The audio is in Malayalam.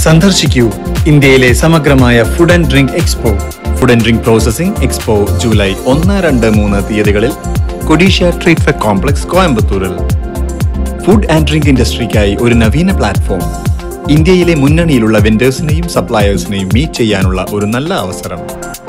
സന്ദർശിക്കൂ ഇന്ത്യയിലെ സമഗ്രമായ food and drink expo. Food and drink processing expo July 1, 2, 3 തീയതികളിൽ കൊഡീഷ്യ ട്രേഡ് ഫെയർ കോംപ്ലക്സ് കോയമ്പത്തൂരിൽ. ഫുഡ് ആൻഡ് ഡ്രിങ്ക് ഇൻഡസ്ട്രിക്കായി ഒരു നവീന പ്ലാറ്റ്ഫോം. ഇന്ത്യയിലെ മുന്നണിയിലുള്ള വെൻഡേഴ്സിനെയും സപ്ലയേഴ്സിനെയും മീറ്റ് ചെയ്യാനുള്ള ഒരു നല്ല അവസരം.